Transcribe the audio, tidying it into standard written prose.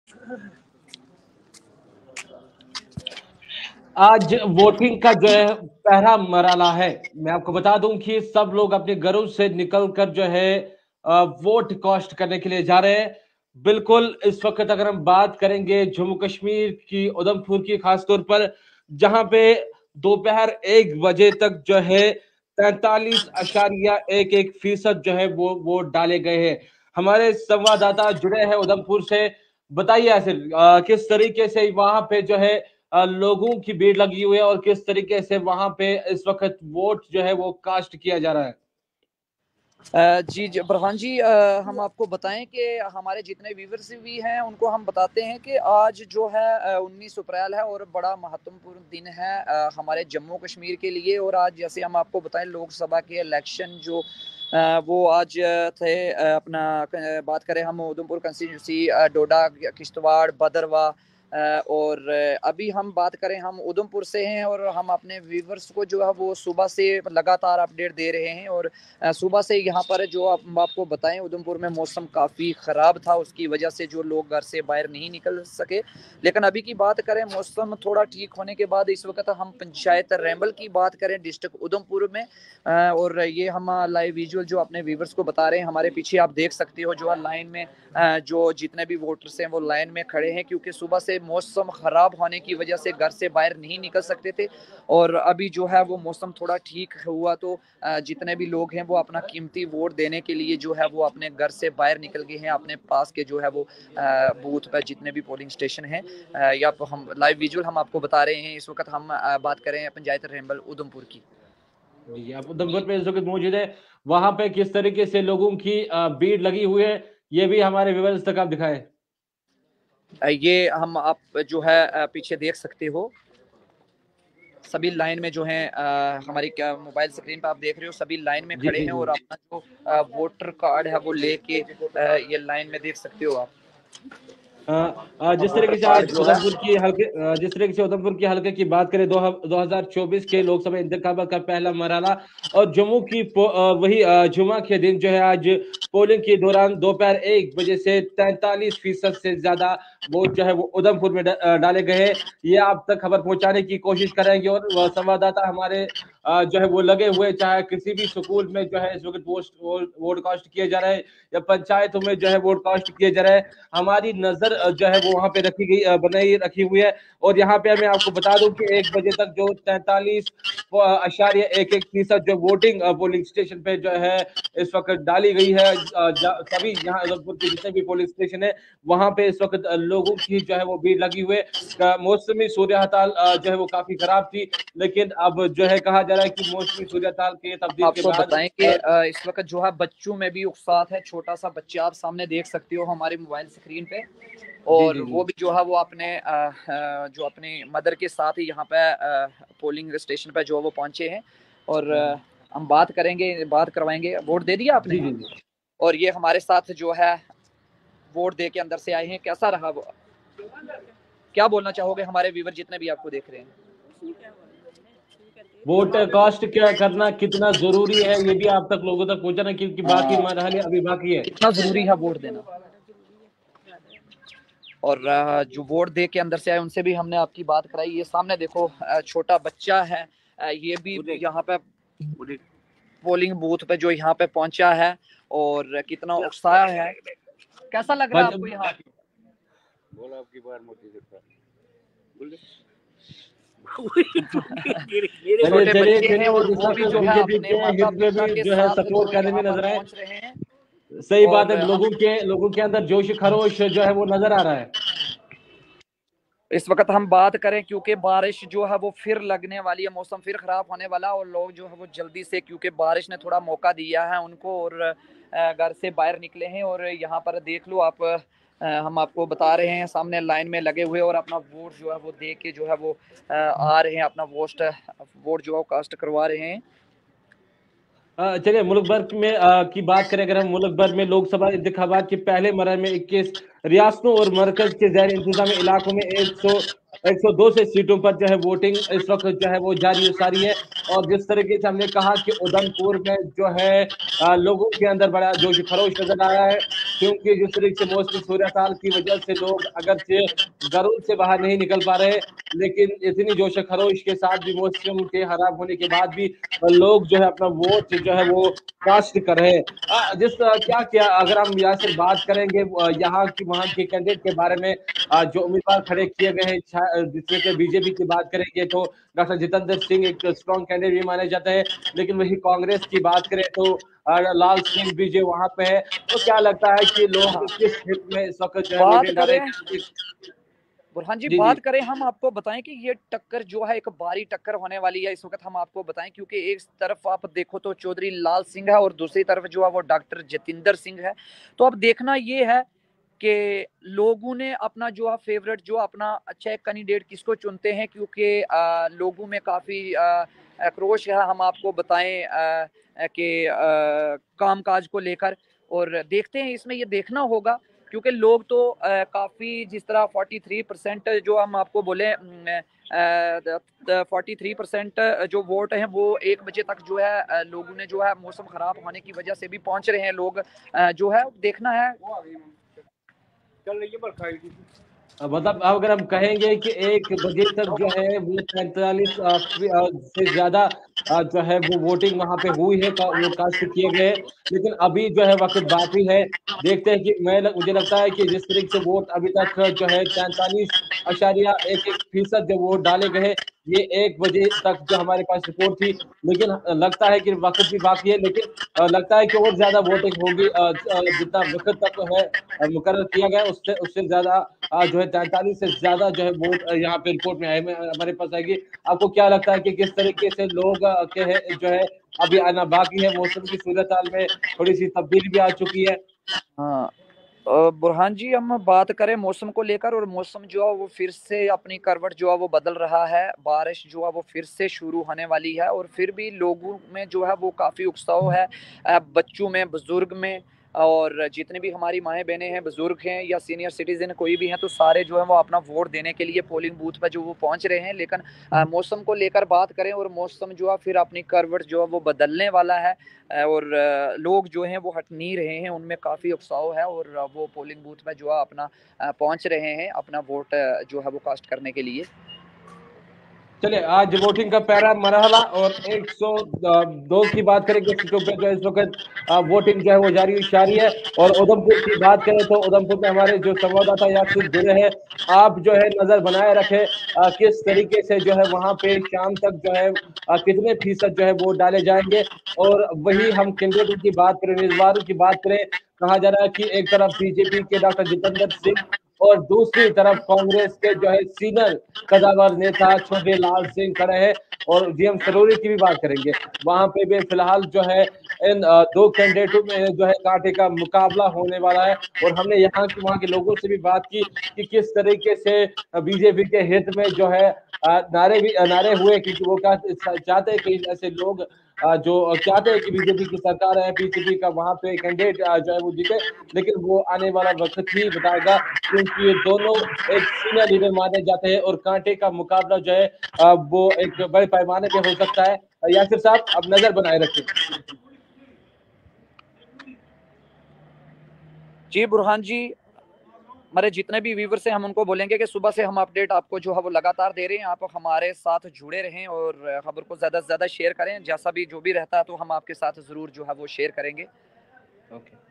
आज वोटिंग का जो है पहला मरहला है। मैं आपको बता दूं कि सब लोग अपने घरों से निकलकर जो है वोट कास्ट करने के लिए जा रहे हैं। बिल्कुल इस वक्त अगर हम बात करेंगे जम्मू कश्मीर की, उधमपुर की, खासतौर पर जहां पे दोपहर 1 बजे तक जो है 43.11% जो है वो वोट डाले गए हैं। हमारे संवाददाता जुड़े हैं उधमपुर से। बताइए ऐसे किस तरीके से वहां पे जो है लोगों की भीड़ लगी हुई है और किस तरीके से वहां पे इस वक्त वोट जो है वो कास्ट किया जा रहा है। जी बुरहान जी, हम आपको बताएं कि हमारे जितने व्यूवर्स भी हैं उनको हम बताते हैं कि आज जो है 19 अप्रैल है और बड़ा महत्वपूर्ण दिन है हमारे जम्मू कश्मीर के लिए। और आज जैसे हम आपको बताएं लोकसभा के इलेक्शन जो वो आज थे। अपना बात करें हम उधमपुर कंस्टिट्यूंसी, डोडा, किश्तवाड़, भदरवाह, और अभी हम बात करें हम उधमपुर से हैं और हम अपने व्यूवर्स को जो है वो सुबह से लगातार अपडेट दे रहे हैं। और सुबह से यहाँ पर जो आपको बताएं उधमपुर में मौसम काफ़ी ख़राब था, उसकी वजह से जो लोग घर से बाहर नहीं निकल सके। लेकिन अभी की बात करें मौसम थोड़ा ठीक होने के बाद इस वक्त हम पंचायत रैम्बल की बात करें डिस्ट्रिक्ट उधमपुर में, और ये हम लाइव विजुअल जो अपने व्यूवर्स को बता रहे हैं। हमारे पीछे आप देख सकते हो जो लाइन में जो जितने भी वोटर्स हैं वो लाइन में खड़े हैं, क्योंकि सुबह से मौसम ख़राब होने की वजह से घर से बाहर नहीं निकल सकते थे। और अभी जो है वो मौसम थोड़ा ठीक हुआ तो जितने भी लोग हैं वो अपना कीमती वोट देने के लिए जो है वो अपने घर से बाहर निकल गए हैं। अपने पास के जो है वो बूथ पर जितने भी पोलिंग स्टेशन हैं, या हम लाइव विजुअल हम आपको बता रहे हैं। इस वक्त हम बात करें पंचायत रैम्बल उधमपुर की। जी, आप उधमपुर पे इस वक्त मौजूद है। वहां पे किस तरीके से लोगों की भीड़ लगी हुई है, ये भी हमारे व्यूअर्स तक आप दिखाएं। ये हम आप जो है पीछे देख सकते हो सभी लाइन में जो है हमारी क्या मोबाइल स्क्रीन पर आप देख रहे हो, सभी लाइन में जी खड़े जी हैं जी। और अपना जो वोटर कार्ड है वो लेके ये लाइन में देख सकते हो आप। जिस वोटर तरीके से कार्ड आज जो है उधमपुर की हल्के जिस तरीके से उधमपुर की हल्के की बात करें, 2024 के लोकसभा इंतखाबात का पहला मरहला और जम्मू की वही जुमा के दिन जो है आज पोलिंग के दौरान दोपहर 1 बजे से 43% से ज्यादा वोट जो है वो उधमपुर में डाले गए हैं। ये आप तक खबर पहुंचाने की कोशिश करेंगे और संवाददाता हमारे जो है वो लगे हुए, चाहे किसी भी स्कूल में जो है इस वक्त वोट कास्ट किए जा रहे हैं या पंचायतों में जो है वोट कास्ट किए जा रहे हैं। हमारी नजर जो है वो वहां पे रखी गई बनाई रखी हुई है। और यहाँ पे मैं आपको बता दूं कि 1 बजे तक जो 43.11% जो वोटिंग पोलिंग स्टेशन पे जो है इस वक्त डाली गई है। सभी यहाँ उधमपुर के जितने भी पोलिंग स्टेशन है वहां पे इस वक्त लोगों की जो है वो भीड़ लगी हुई है। मौसमी सूर्यताल जो है वो काफी खराब थी, लेकिन अब जो है कहा जा रहा है कि मौसमी सूर्यताल के तब्दील के आपको बाद बताएं कि इस वक्त जो है बच्चों में भी उत्साह है। छोटा सा बच्चा आप सामने देख सकते हो हमारे मोबाइल स्क्रीन पे, जी और जी जी। वो भी जो है वो अपने जो अपनी मदर के साथ ही यहाँ पे पोलिंग स्टेशन पे जो है वो पहुंचे हैं। और हम बात करेंगे, बात करवाएंगे। वोट दे दिया आपने? जी जी जी। और ये हमारे साथ जो है वोट दे के अंदर से आए हैं। कैसा रहा वो? क्या बोलना चाहोगे हमारे व्यूवर जितने भी आपको देख रहे हैं? वोट कास्ट क्या करना कितना जरूरी है, ये भी आप तक लोगों तक पहुंचाना, क्योंकि बाकी मरहले अभी बाकी है। कितना जरूरी है वोट देना? और जो वोट दे के अंदर से आए उनसे भी हमने आपकी बात कराई। ये सामने देखो छोटा बच्चा है, ये भी यहाँ पे पोलिंग बूथ पे जो यहाँ पे पहुंचा है और कितना उत्साह है। कैसा लग रहा है आपको यहाँ? बोला आपकी बार मोदी सरकार छोटे बच्चे हैं और वो भी जो है अपने माता पिता के जो है साथ सपोर्ट जो करने में यहाँ पर नजर आए। पहुंच रहे हैं। सही बात और है, लोगों के अंदर जोश खरोश जो है वो नजर आ रहा है। इस वक्त हम बात करें क्योंकि बारिश जो है वो फिर लगने वाली है, मौसम फिर खराब होने वाला, और लोग जो है वो जल्दी से, क्योंकि बारिश ने थोड़ा मौका दिया है उनको, और घर से बाहर निकले हैं। और यहाँ पर देख लो आप, हम आपको बता रहे हैं सामने लाइन में लगे हुए और अपना वोट जो है वो दे के जो है वो आ रहे हैं, अपना वोट जो है कास्ट करवा रहे हैं। चलिए मुल्क भर में की बात करें, अगर हम मुल्क भर में लोकसभा इंतखाबात के पहले मरहले में 21 रियासतों और मरकज के ज़ैर इंतजामी इलाकों में 102 से सीटों पर जो है वोटिंग इस वक्त जो है वो जारी सारी है। और जिस तरीके से हमने कहा कि उधमपुर में जो है लोगों के अंदर बड़ा जोश खरोश नजर आ रहा है। क्योंकि जिस तरीके से मौसमी सूरत-हाल की वजह से लोग अगरचे घरों से बाहर नहीं निकल पा रहे, लेकिन इतनी जोश-ओ-खरोश के साथ भी मौसम के खराब होने के बाद भी लोग जो है अपना वोट जो है वो कास्ट कर रहे हैं। क्या अगर हम यहाँ से बात करेंगे यहाँ की वहाँ के कैंडिडेट के बारे में, जो उम्मीदवार खड़े किए गए हैं, जिसमें कि बीजेपी की बात करेंगे तो डॉक्टर जितेंद्र सिंह एक स्ट्रॉन्ग कैंडिडेट भी माने जाते हैं, लेकिन वही कांग्रेस की बात करें तो लाल सिंह भी जो वहाँ पे है। तो क्या लगता है कि लोग किस हित में इस वक़्त जो है बात वोटिंग डाल रहे करें हैं? बुरहान जी, जी, जी। बात करें हम आपको बताएं कि ये टक्कर जो है एक भारी टक्कर होने वाली है इस वक्त। हम आपको बताएं क्योंकि एक तरफ आप देखो तो चौधरी लाल सिंह है और दूसरी तरफ जो है वो डॉक्टर जितेंद्र सिंह है। तो अब देखना ये है कि लोगों ने अपना जो है फेवरेट जो अपना अच्छा एक कैंडिडेट किसको चुनते हैं, क्योंकि लोगों में काफ़ी आक्रोश है। हम आपको बताएं कि काम काज को लेकर, और देखते हैं इसमें ये देखना होगा क्योंकि लोग तो काफ़ी जिस तरह 43% जो हम आपको बोले 43% जो वोट हैं वो 1 बजे तक जो है लोगों ने जो है मौसम खराब होने की वजह से भी पहुंच रहे हैं लोग, जो है देखना है। चल रही है मतलब अगर हम कहेंगे कि 1 बजे तक जो है वो 45 से ज़्यादा जो है वो वोटिंग वहाँ पे हुई है, वो कास्ट किए गए हैं। लेकिन अभी जो है वक़्त बाकी है। देखते हैं कि मुझे लगता है कि जिस तरीके से वोट अभी तक जो है 43.11% जो वोट डाले गए हैं, ये 1 बजे तक जो हमारे पास रिपोर्ट थी। लेकिन लगता है कि वक़्त भी बाकी है, लेकिन लगता है कि और ज़्यादा वोटिंग होगी, जितना वक़्त तक है मुकर्रर किया गया है उससे उससे ज़्यादा जो है 43 से ज़्यादा जो है वोट यहाँ पे रिपोर्ट में आए में हमारे पास आएगी। आपको क्या लगता है कि किस तरीके से लोग के है जो है अभी आना बाकी है, मौसम की सूरत-हाल में थोड़ी-सी तब्दीली भी आ चुकी है? हाँ। बुरहान जी, हम बात करें मौसम को लेकर, और मौसम जो है वो फिर से अपनी करवट जो है वो बदल रहा है। बारिश जो है वो फिर से शुरू होने वाली है, और फिर भी लोगों में जो है वो काफ़ी उत्साह है, बच्चों में, बुजुर्ग में, और जितने भी हमारी माएँ बहनें हैं, बुजुर्ग हैं या सीनियर सिटीजन कोई भी हैं, तो सारे जो है वो अपना वोट देने के लिए पोलिंग बूथ पर जो वो पहुंच रहे हैं। लेकिन मौसम को लेकर बात करें, और मौसम जो है फिर अपनी करवट जो है वो बदलने वाला है, और लोग जो हैं वो हट नहीं रहे हैं, उनमें काफ़ी उत्साह है, और वो पोलिंग बूथ में जो है अपना पहुंच रहे हैं अपना वोट जो है वो कास्ट करने के लिए। चलिए, आज वोटिंग का पहला मरहला और 102 की बात करेंगे सीटों पे जो इस वक़्त वोटिंग जो है वो जारी है। और उधमपुर की बात करें तो उधमपुर में हमारे जो संवाददाता यासिर जुड़े हैं, आप जो है नज़र बनाए रखें किस तरीके से जो है वहाँ पे शाम तक जो है कितने फ़ीसद जो है वोट डाले जाएँगे। और वही हम कैंडिडेटों की बात करें, उम्मीदवारों की बात करें, कहा जा रहा है कि एक तरफ बीजेपी के डॉक्टर जितेंद्र सिंह और दूसरी तरफ कांग्रेस के जो है सीनियर कदावर नेता छोटे लाल सिंह खड़े हैं। और जीएम सरोरी की भी बात करेंगे, वहां पे भी फिलहाल जो है इन दो कैंडिडेटों में जो है कांटे का मुकाबला होने वाला है। और हमने यहाँ की वहां के लोगों से भी बात की कि किस तरीके से बीजेपी के हित में जो है नारे हुए, क्योंकि वो चाहते हैं कि ऐसे लोग जो चाहते हैं कि बीजेपी की सरकार है, बीजेपी का वहां पे कैंडिडेट जो है वो जीते। लेकिन वो आने वाला वक्त ही बताएगा, क्योंकि ये दोनों एक सीनियर लीडर माने जाते हैं और कांटे का मुकाबला जो है वो एक बड़े पैमाने पे हो सकता है। यासिर साहब, अब नजर बनाए रखें। जी बुरहान जी, हमारे जितने भी व्यूवर्स हैं हम उनको बोलेंगे कि सुबह से हम अपडेट आपको जो है वो लगातार दे रहे हैं। आप हमारे साथ जुड़े रहें और खबर को ज़्यादा से ज़्यादा शेयर करें। जैसा भी जो भी रहता है तो हम आपके साथ ज़रूर जो है वो शेयर करेंगे। ओके।